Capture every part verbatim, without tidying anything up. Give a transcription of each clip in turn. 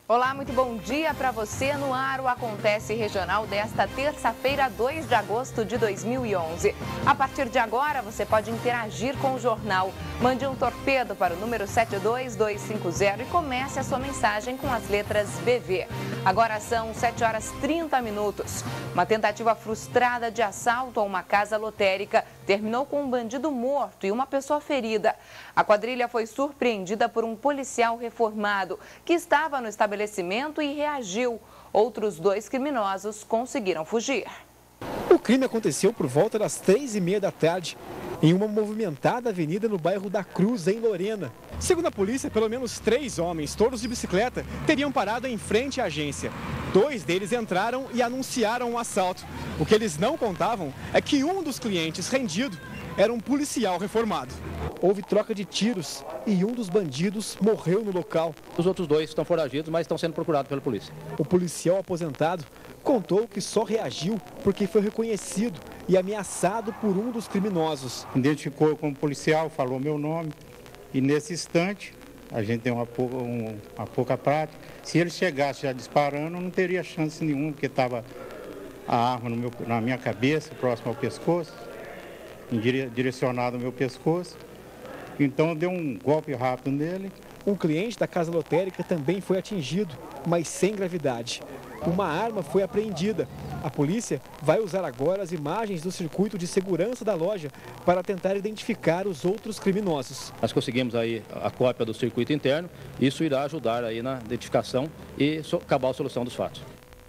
Olá, muito bom dia para você. No ar, o Acontece Regional desta terça-feira, dois de agosto de dois mil e onze. A partir de agora, você pode interagir com o jornal. Mande um torpedo para o número sete dois dois cinco zero e comece a sua mensagem com as letras B V. Agora são sete horas e trinta minutos. Uma tentativa frustrada de assalto a uma casa lotérica terminou com um bandido morto e uma pessoa ferida. A quadrilha foi surpreendida por um policial reformado que estava no estabelecimento e reagiu. Outros dois criminosos conseguiram fugir. O crime aconteceu por volta das três e meia da tarde, em uma movimentada avenida no bairro da Cruz, em Lorena. Segundo a polícia, pelo menos três homens, todos de bicicleta, teriam parado em frente à agência. Dois deles entraram e anunciaram um assalto. O que eles não contavam é que um dos clientes rendido era um policial reformado. Houve troca de tiros e um dos bandidos morreu no local. Os outros dois estão foragidos, mas estão sendo procurados pela polícia. O policial aposentado contou que só reagiu porque foi reconhecido e ameaçado por um dos criminosos. Identificou como policial, falou meu nome e nesse instante a gente tem uma pouca, um, uma pouca prática. Se ele chegasse já disparando, não teria chance nenhuma, porque estava a arma no meu, na minha cabeça, próximo ao pescoço, direcionado ao meu pescoço. Então deu um golpe rápido nele. Um cliente da casa lotérica também foi atingido, mas sem gravidade. Uma arma foi apreendida. A polícia vai usar agora as imagens do circuito de segurança da loja para tentar identificar os outros criminosos. Nós conseguimos aí a cópia do circuito interno. Isso irá ajudar aí na identificação e acabar a solução dos fatos.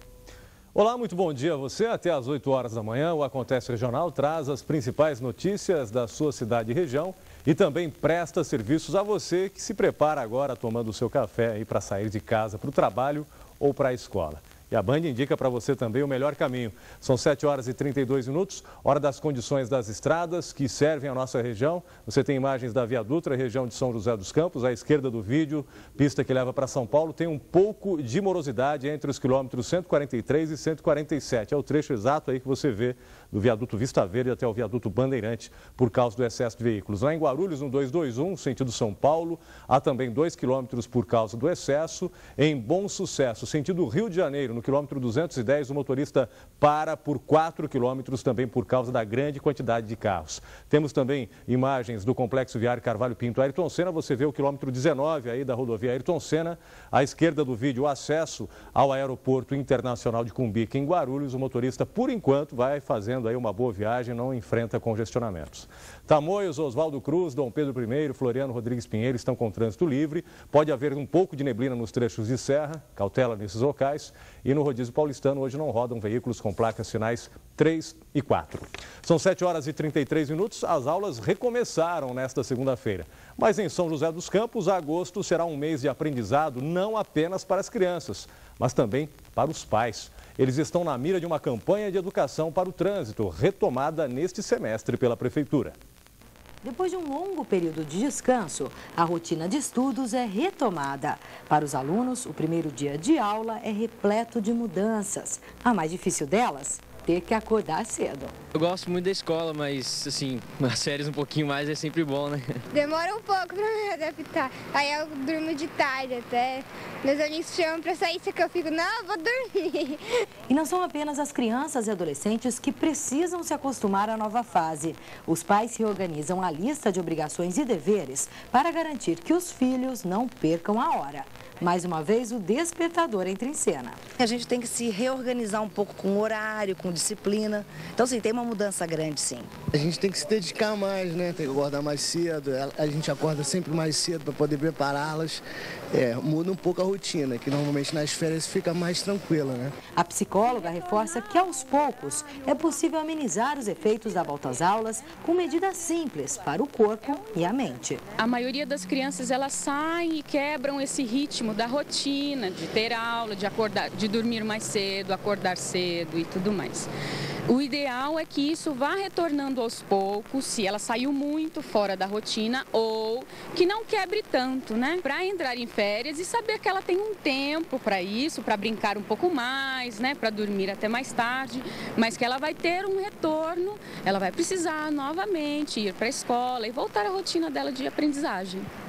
Olá, muito bom dia a você. Até às oito horas da manhã, o Acontece Regional traz as principais notícias da sua cidade e região e também presta serviços a você que se prepara agora tomando o seu café aí para sair de casa para o trabalho ou para a escola. E a Band indica para você também o melhor caminho. São sete horas e trinta e dois minutos, hora das condições das estradas que servem a nossa região. Você tem imagens da Via Dutra, região de São José dos Campos, à esquerda do vídeo, pista que leva para São Paulo. Tem um pouco de morosidade entre os quilômetros cento e quarenta e três e cento e quarenta e sete. É o trecho exato aí que você vê do viaduto Vista Verde até o viaduto Bandeirante por causa do excesso de veículos. Lá em Guarulhos, no duzentos e vinte e um, sentido São Paulo, há também dois quilômetros por causa do excesso. Em Bom Sucesso, sentido Rio de Janeiro, no quilômetro duzentos e dez, o motorista para por quatro quilômetros também por causa da grande quantidade de carros. Temos também imagens do complexo viário Carvalho Pinto Ayrton Senna. Você vê o quilômetro dezenove aí da rodovia Ayrton Senna. À esquerda do vídeo, o acesso ao aeroporto internacional de Cumbica, em Guarulhos. O motorista, por enquanto, vai fazendo aí uma boa viagem, não enfrenta congestionamentos. Tamoios, Oswaldo Cruz, Dom Pedro I, Floriano Rodrigues Pinheiro estão com trânsito livre. Pode haver um pouco de neblina nos trechos de serra, cautela nesses locais. E no rodízio paulistano, hoje não rodam veículos com placas finais três e quatro. São sete horas e trinta e três minutos, as aulas recomeçaram nesta segunda-feira. Mas em São José dos Campos, agosto será um mês de aprendizado não apenas para as crianças, mas também para os pais. Eles estão na mira de uma campanha de educação para o trânsito, retomada neste semestre pela Prefeitura. Depois de um longo período de descanso, a rotina de estudos é retomada. Para os alunos, o primeiro dia de aula é repleto de mudanças. A mais difícil delas, ter que acordar cedo. Eu gosto muito da escola, mas, assim, as férias um pouquinho mais é sempre bom, né? Demora um pouco para me adaptar. Aí eu durmo de tarde até. Meus amigos chamam para sair, só que eu fico, não, eu vou dormir. E não são apenas as crianças e adolescentes que precisam se acostumar à nova fase. Os pais se organizam a lista de obrigações e deveres para garantir que os filhos não percam a hora. Mais uma vez, o despertador entra em cena. A gente tem que se reorganizar um pouco com horário, com disciplina. Então, sim, tem uma mudança grande, sim. A gente tem que se dedicar mais, né? Tem que acordar mais cedo. A gente acorda sempre mais cedo para poder prepará-las. É, muda um pouco a rotina, que normalmente nas férias fica mais tranquila, né? A psicóloga reforça que, aos poucos, é possível amenizar os efeitos da volta às aulas com medidas simples para o corpo e a mente. A maioria das crianças, elas saem e quebram esse ritmo da rotina, de ter aula, de acordar, de dormir mais cedo, acordar cedo e tudo mais. O ideal é que isso vá retornando aos poucos, se ela saiu muito fora da rotina, ou que não quebre tanto, né? Para entrar em férias e saber que ela tem um tempo para isso, para brincar um pouco mais, né? Para dormir até mais tarde, mas que ela vai ter um retorno, ela vai precisar novamente ir para a escola e voltar à rotina dela de aprendizagem.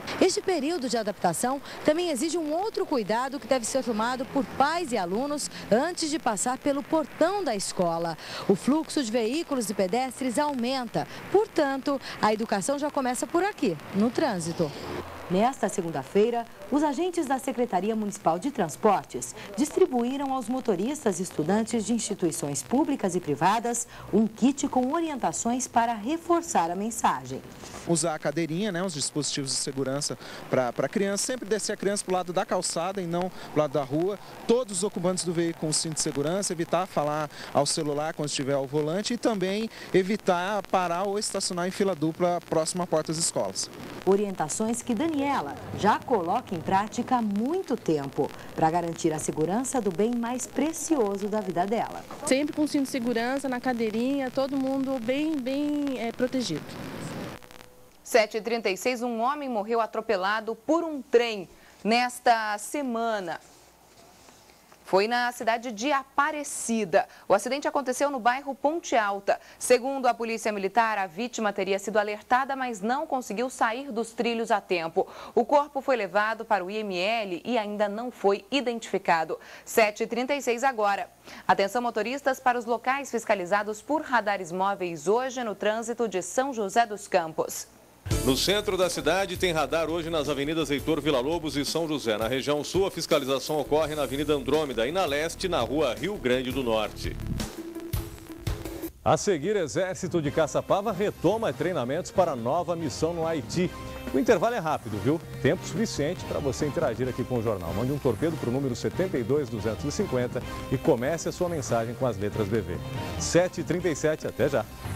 Este período de adaptação também exige um outro cuidado que deve ser tomado por pais e alunos antes de passar pelo portão da escola. O fluxo de veículos e pedestres aumenta, portanto, a educação já começa por aqui, no trânsito. Nesta segunda-feira, os agentes da Secretaria Municipal de Transportes distribuíram aos motoristas e estudantes de instituições públicas e privadas um kit com orientações para reforçar a mensagem. Usar a cadeirinha, né, os dispositivos de segurança para a criança, sempre descer a criança para o lado da calçada e não para o lado da rua. Todos os ocupantes do veículo com cinto de segurança, evitar falar ao celular quando estiver ao volante e também evitar parar ou estacionar em fila dupla próximo à porta das escolas. Orientações que Daniela já coloca em prática há muito tempo para garantir a segurança do bem mais precioso da vida dela. Sempre com cinto de segurança, na cadeirinha, todo mundo bem, bem é, protegido. sete e trinta e seis, um homem morreu atropelado por um trem nesta semana. Foi na cidade de Aparecida. O acidente aconteceu no bairro Ponte Alta. Segundo a Polícia Militar, a vítima teria sido alertada, mas não conseguiu sair dos trilhos a tempo. O corpo foi levado para o I M L e ainda não foi identificado. sete e trinta e seis agora. Atenção, motoristas, para os locais fiscalizados por radares móveis hoje no trânsito de São José dos Campos. No centro da cidade tem radar hoje nas avenidas Heitor Villa-Lobos e São José. Na região sul, a fiscalização ocorre na Avenida Andrômeda e na leste, na rua Rio Grande do Norte. A seguir, Exército de Caçapava retoma treinamentos para nova missão no Haiti. O intervalo é rápido, viu? Tempo suficiente para você interagir aqui com o jornal. Mande um torpedo para o número setenta e dois, duzentos e cinquenta e comece a sua mensagem com as letras B V. sete e trinta e sete, até já.